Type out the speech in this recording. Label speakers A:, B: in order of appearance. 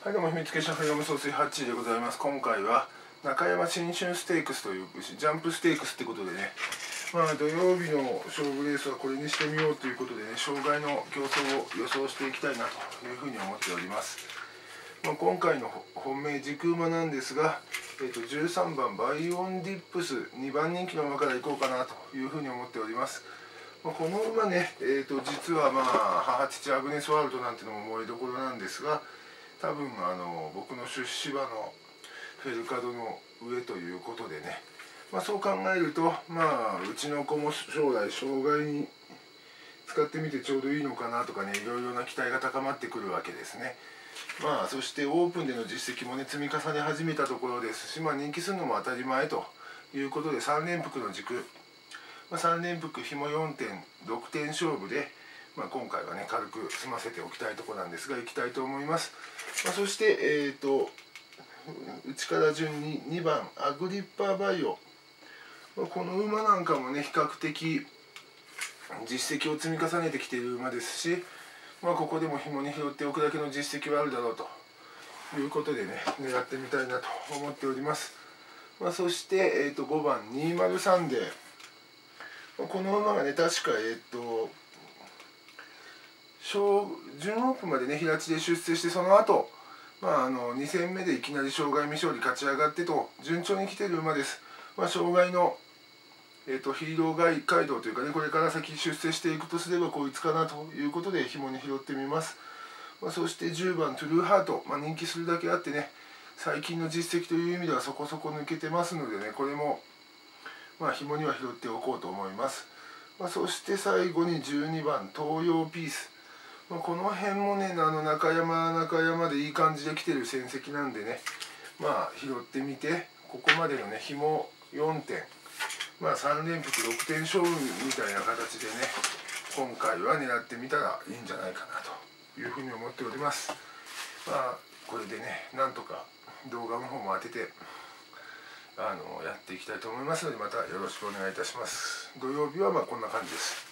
A: はい、どうも秘密結社フェロム総帥ハッチーでございます。今回は中山新春ステークスというジャンプステークスってことでね、土曜日の勝負レースはこれにしてみようということでね、障害の競争を予想していきたいなというふうに思っております。今回の本命軸馬なんですが、13番バイオンディップス2番人気の馬からいこうかなというふうに思っております。この馬ね、実は母父アグネスワールドなんてのも燃えどころなんですが、多分僕の出資馬のフェルカドの上ということでね、そう考えるとうちの子も将来障害に使ってみてちょうどいいのかなとかね、いろいろな期待が高まってくるわけですね。そしてオープンでの実績もね積み重ね始めたところですし、人気するのも当たり前ということで、3連複の軸、3連複ひも4点6点勝負で、今回はね軽く済ませておきたいところなんですが、いきたいと思います。そして内から順に2番アグリッパーバイオ、この馬なんかもね比較的実績を積み重ねてきている馬ですし、ここでも紐に拾っておくだけの実績はあるだろうということでね狙ってみたいなと思っております。そして5番203で、この馬がね確か準オープンまでね平地で出世して、その後2戦目でいきなり障害未勝利勝ち上がってと順調に来ている馬です。障害のヒーロー街道というかね、これから先出世していくとすればこいつかなということで紐に拾ってみます。そして10番トゥルーハート、人気するだけあってね最近の実績という意味ではそこそこ抜けてますのでね、これも紐には拾っておこうと思います。そして最後に12番東洋ピース、この辺もね中山でいい感じで来てる戦績なんでね、拾ってみて、ここまでのね紐4点、3連複6点勝負みたいな形でね今回は狙ってみたらいいんじゃないかなというふうに思っております。これでねなんとか動画の方も当ててやっていきたいと思いますので、またよろしくお願いいたします。土曜日はこんな感じです。